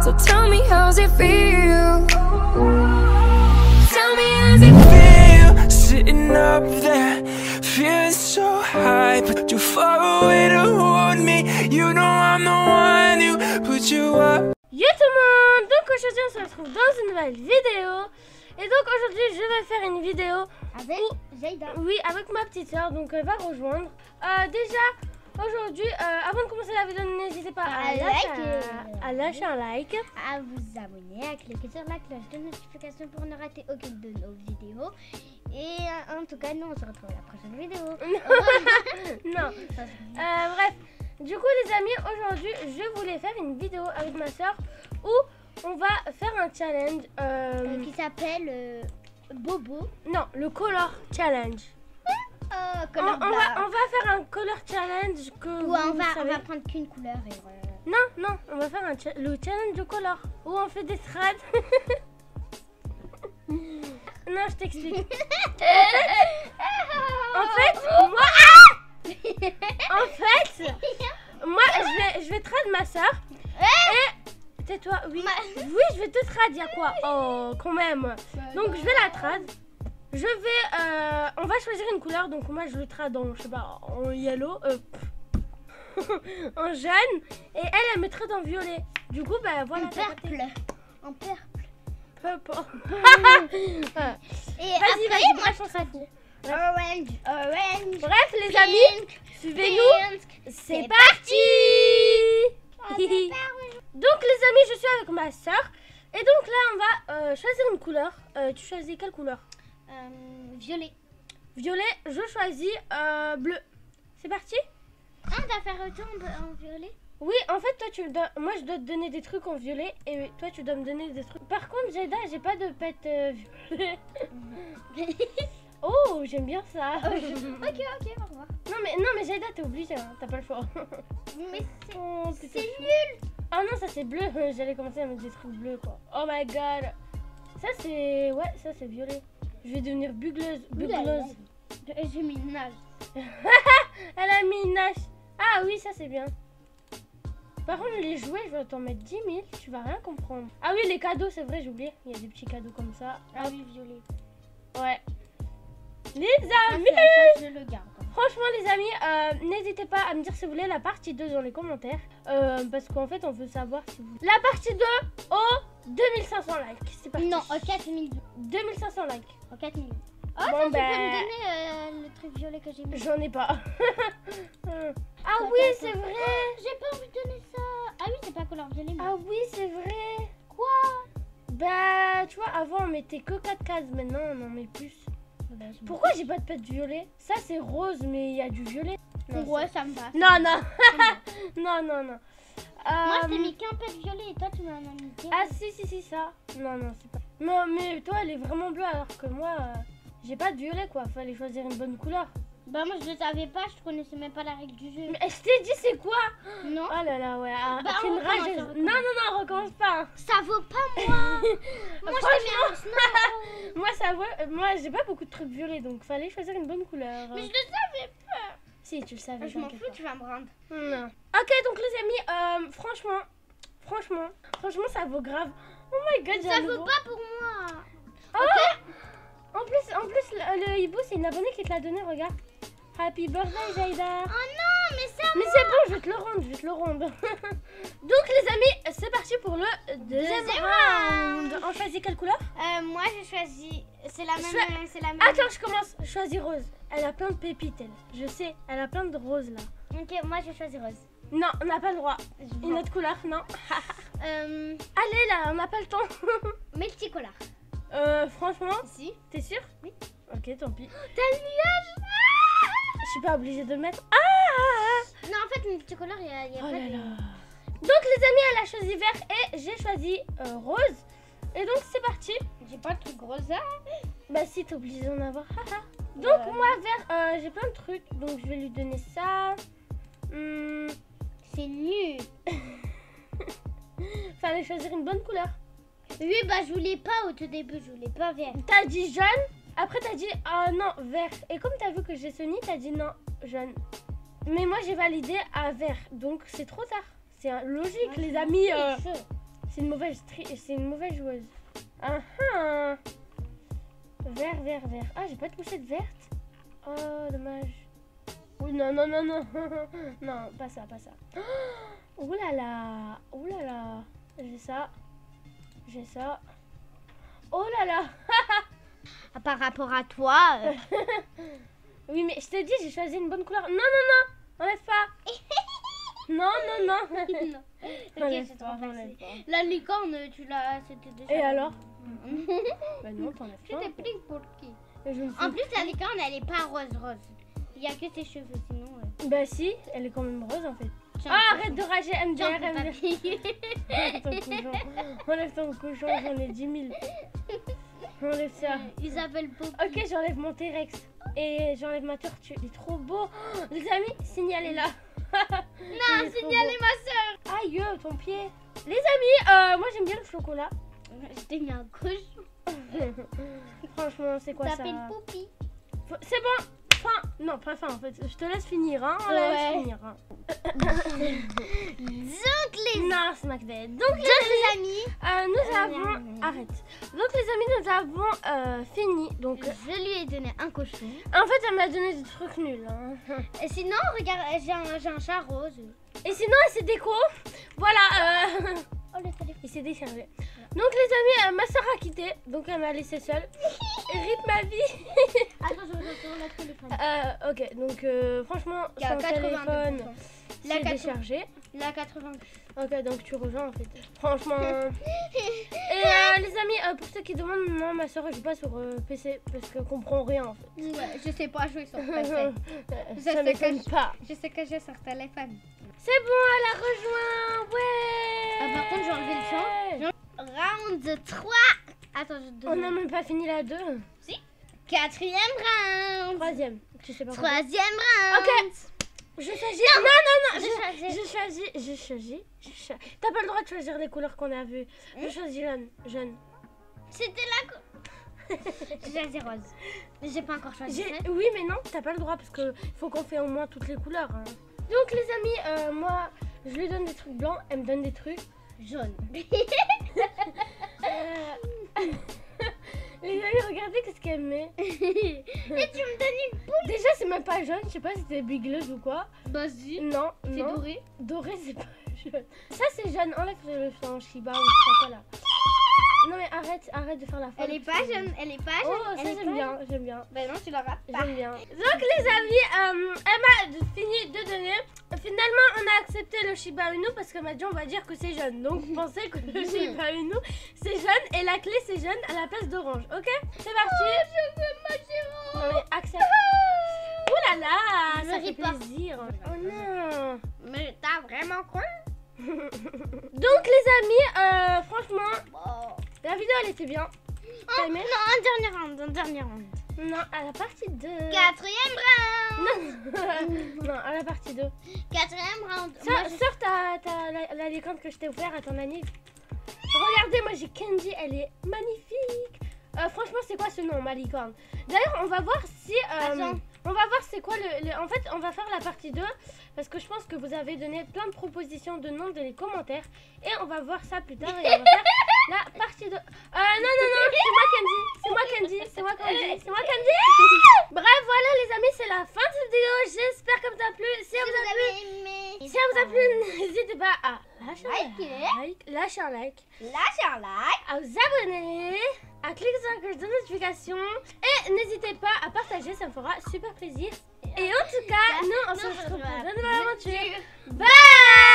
So tell me how's it feel? Tell me how's it feel? Sitting up there, feeling so high, but you're far away to hold me. You know I'm the one who put you up. Yo tout le monde, donc aujourd'hui on se retrouve dans une nouvelle vidéo. Et donc aujourd'hui je vais faire une vidéo avec Zaida. Oui, avec ma petite soeur, donc elle va rejoindre. Déjà aujourd'hui, avant de commencer la vidéo, n'hésitez pas à lâcher un like, à vous abonner, à cliquer sur la cloche de notification pour ne rater aucune de nos vidéos. Et en tout cas, nous on se retrouve à la prochaine vidéo. Non. Bref, du coup les amis, aujourd'hui je voulais faire une vidéo avec ma soeur où on va faire un challenge qui s'appelle Bobo. Non, le color challenge. On va faire un color challenge que où on va prendre qu'une couleur et Non, on va faire le challenge de color où on fait des trades. Non, je t'explique. moi je vais trad ma soeur. Et tais-toi, oui. Oui, je vais te trad, y'a quoi? Oh, quand même. Donc je vais la trad. Je vais, on va choisir une couleur, donc moi je le trade en, je sais pas, en yellow, en jaune, et elle me trade en violet. Du coup, bah voilà. En purple. Vas-y, bref, on s'en fout. Orange. Bref, les amis, suivez-nous. C'est parti. Donc les amis, je suis avec ma soeur, et donc là on va choisir une couleur. Tu choisis quelle couleur? Violet. Violet, je choisis bleu. C'est parti? Ah, on va faire autant en violet? Oui, en fait, toi, moi, je dois te donner des trucs en violet et toi, tu dois me donner des trucs. Par contre, Jada, j'ai pas de pet violet. Oh, j'aime bien ça. Ok, au revoir. Non, mais Jada, t'es obligée, hein, t'as pas le choix. Mais c'est nul. Ah non, ça c'est bleu. J'allais commencer à mettre des trucs bleus, quoi. Oh my god. Ça c'est, ouais, ça c'est violet. Je vais devenir bugleuse. J'ai mis une nage. Elle a mis une nage. Ah oui, ça c'est bien. Par contre, les jouets, je vais t'en mettre 10 000. Tu vas rien comprendre. Ah oui, les cadeaux, c'est vrai, j'ai oublié. Il y a des petits cadeaux comme ça. Ah oui, violet. Ouais. Les amis, je le garde. Franchement, les amis, n'hésitez pas à me dire si vous voulez la partie 2 dans les commentaires. Parce qu'en fait, on veut savoir si vous... La partie 2 au 2500 likes. C'est parti. Non, au 4000. 2500 likes. Au 4000. Oh, bon, ça, tu peux me donner le truc violet que j'ai mis? J'en ai pas. Ah oui, c'est vrai. J'ai pas envie de donner ça. Ah oui, c'est pas couleur violet. Mais... Ah oui, c'est vrai. Quoi? Bah, tu vois, avant, on mettait que 4 cases. Maintenant, on en met plus. Pourquoi j'ai pas de pet violet? Ça, c'est rose, mais il y a du violet. Non, ouais, ça me passe. Non. Non. Moi, je t'ai mis qu'un pet violet et toi, tu m'en as mis qu'un. Ah, si, ça. Non, c'est pas... Non, mais toi, elle est vraiment bleue, alors que moi, j'ai pas de violet, quoi. Fallait choisir une bonne couleur. Bah, moi, je le savais pas. Je connaissais même pas la règle du jeu. Mais je t'ai dit, c'est quoi? Non. Oh là là, ouais. Bah, c'est une rage. Non, recommence pas. Ça vaut pas, moi. Moi, je moi, ça vaut... Moi, j'ai pas beaucoup de trucs violets, donc fallait choisir une bonne couleur. Mais je le savais pas. Si, tu le savais. Je m'en fous, tu vas me rendre. Non. Ok, donc les amis, franchement, ça vaut grave. Oh my god, ça vaut pas pour moi. Oh okay. En plus, le hibou, c'est une abonnée qui te l'a donné, regarde. Happy birthday, Jaida. Oh non, mais ça. Mais c'est bon, je vais te le rendre. Donc les amis, c'est parti pour le deuxième round. On choisit quelle couleur? Moi, j'ai choisi. C'est la même. Attends, je commence. Je choisis rose. Elle a plein de pépites, elle. Je sais, elle a plein de roses là. Ok, moi j'ai choisi rose. Non, on n'a pas le droit. Une autre couleur, non. Allez là, on n'a pas le temps. Multicolore. Franchement, si. T'es sûre? Oui. Ok, tant pis. T'as le nuage. Je suis pas obligée de le mettre. Non, en fait, multicolore, il y a oh pas là de... là. Donc les amis, elle a choisi vert et j'ai choisi rose. Et donc c'est parti. J'ai pas de truc rose. Bah si, t'es obligée d'en avoir. Donc moi vert, j'ai plein de trucs. Donc je vais lui donner ça. C'est nul. Fallait choisir une bonne couleur. Oui, bah je voulais pas au tout début, je voulais pas vert. T'as dit jaune, après t'as dit non, vert. Et comme t'as vu que j'ai Sony, t'as dit non, jaune. Mais moi j'ai validé à vert, donc c'est trop tard. C'est logique, les amis. C'est une mauvaise joueuse. Ah ah. Vert, vert, vert. Ah, j'ai pas de pochette verte. Oh, dommage. Oui, non, non, non, non. Non, pas ça, pas ça. Oh là là. Oh là là. J'ai ça. J'ai ça. Oh là là. Par rapport à toi. Oui, mais je t'ai dit, j'ai choisi une bonne couleur. Non, non, non. Enlève pas. Non, non, non. Non. Ok, Enlève c'est pas, trop enlève facile. La licorne, tu l'as. C'était déjà. Et alors? Bah non, t'enlèves Tu pas. t'es pris pour qui? Et je me suis- En plus, la licorne, elle est pas rose. Il y a que ses cheveux, sinon. Bah si, elle est quand même rose en fait. Tiens, Ah, cochon. arrête de rager, Tiens, MDR, ton MDR. papier. Enlève ton cochon. Enlève ton cochon, j'en ai 10 000. Enlève ça. Il s'appelle Poppy. Ok, j'enlève mon T-Rex. Et j'enlève ma tortue. Il est trop beau. Oh, les amis, signalez-la. Non, signalez ma soeur. Aïe, ton pied. Les amis, moi j'aime bien le chocolat. Je t'ai mis un cochon. Franchement, c'est quoi Ça ça? s'appelle Poppy. C'est bon. Fin. Non, pas fin en fait. Je te laisse finir, hein. On Ouais. laisse finir. Hein. Donc, les Non, c'est Macbeth. Donc, amis, nous avons... Arrête. Donc les amis, nous avons fini. Donc, je lui ai donné un cochon. en fait, elle m'a donné des trucs nuls. Hein. Et sinon, regarde, j'ai un chat rose. Et sinon, elle s'est déco. Voilà. Oh, le téléphone. Il s'est déchargé. Donc les amis, ma soeur a quitté. Donc elle m'a laissé seule. Rip ma vie. Attends, je retourne le téléphone. Ok, donc franchement, Il y a son téléphone 82%. s'est déchargé. La 80. Ok, donc tu rejoins en fait. Franchement. Et les amis, pour ceux qui demandent, non, ma soeur elle joue pas sur PC parce qu'elle comprend rien en fait. Ouais, je sais pas jouer sur PC. Ça m'étonne pas. Je sais que j'ai sur téléphone. C'est bon, elle a rejoint. Ouais. Ah, par contre, j'ai enlevé le chant. Round 3. Attends, je te On n'a donne. même pas fini la 2. Quatrième round. Troisième. Tu sais pas quoi. Troisième round. Ok. Je choisis. Non, non, non. Je choisis. Je choisis. T'as pas le droit de choisir les couleurs qu'on a vues. Je choisis jaune. C'était la J'ai choisi rose. Mais j'ai pas encore choisi. Oui, mais non, t'as pas le droit parce que faut qu'on fait au moins toutes les couleurs. Hein. Donc les amis, moi, je lui donne des trucs blancs, elle me donne des trucs Jaune. Les amis, regardez qu'est-ce qu'elle met. Et tu me donnes une poule. Déjà, c'est même pas jaune, je sais pas si c'était bigleuse ou quoi. Vas-y. Non, C'est non. doré. Doré, c'est pas jaune. Ça, c'est jaune. Enlève le flanc Shiba ou je sais pas quoi là. Non, mais arrête de faire la folle. Elle est pas jaune. Elle est pas jaune. Oh, ça, j'aime bien. Bah non, tu la rates pas. J'aime bien. Donc les amis, elle m'a fini de donner. Finalement, on a accepté le Shiba Inu parce qu'elle m'a dit on va dire que c'est jaune. Donc pensez que le Shiba Inu c'est jaune et la clé c'est jaune à la place d'orange. Ok, c'est parti. Je veux ma chérie. Non mais accepte. Ouh là là, Je ça ris fait pas. plaisir. Oh non. Mais t'as vraiment quoi? Donc les amis, franchement, Oh. la vidéo elle était bien. T'as aimé? Non, un dernier round. Non, à la partie 2. Quatrième round. Non, à la partie 2. Quatrième round. Moi, je- Sors la licorne que je t'ai offert à ton ami. Regardez, moi j'ai Candy, elle est magnifique. Franchement, c'est quoi ce nom, ma licorne? D'ailleurs, on va voir si... Attends. on va voir c'est quoi En fait, on va faire la partie 2 parce que je pense que vous avez donné plein de propositions de noms dans les commentaires. Et on va voir ça plus tard et on va faire la partie 2. Non, c'est moi Candy. C'est moi Candy. Bref, voilà les amis, c'est la fin de cette vidéo. J'espère que ça vous a plu. Si ça vous a plu... aimé. Si ça vous a plu, n'hésitez pas à lâcher un like, Lâche un like. à vous abonner, à cliquer sur la cloche de notification et n'hésitez pas à partager, ça me fera super plaisir. Et en tout cas, nous on se retrouve pour de nouvelles aventures. Bye!